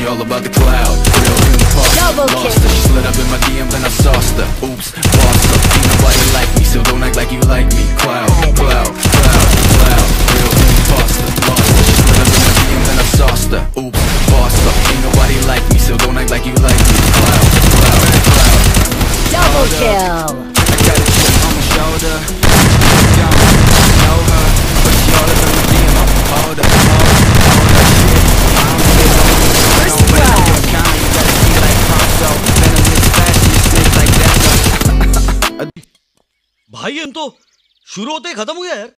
she all about the cloud. Real imposter, lost her. She slid up in my DM, then I sauced her. Oops, boss up. Ain't nobody like me, so don't act like you like me. Cloud, cloud, cloud, cloud. Real imposter, lost her. She slid up in my DM, then I sauced her. Oops, boss up. Ain't nobody like me, so don't act like you like me. Cloud, cloud, cloud. Double kill. I got a chip on my shoulder. Don't know her, but she all up in my DM. Hold up, hold up, shit. I don't get on. First blood. You gotta see like Ponzo. Venomous fast, you snake like that. भाई हम तो शुरू होते ही खत्म हो गया यार।